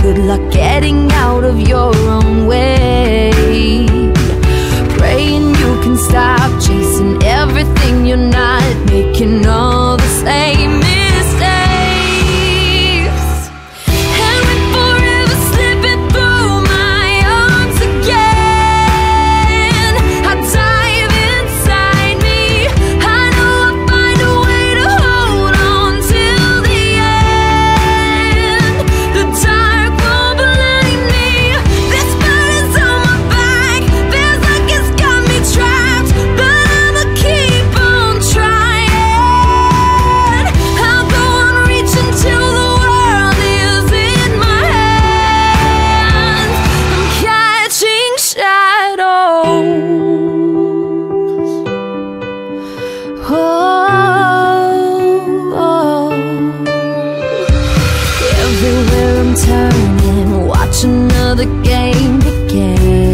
Good luck getting out of your own way. Praying you can stop chasing everything you're not, making all the same mistakes. And we're forever slipping through my arms again. I dive inside me, I know I'll find a way to hold on till the end. The dark won't blind me, this burden's on my back, feels like it's got me trapped, but I'ma keep on trying. I'll go on reaching till the world is in my hands. I'm catching shadows. Oh. Everywhere I'm turning, watch another game begin.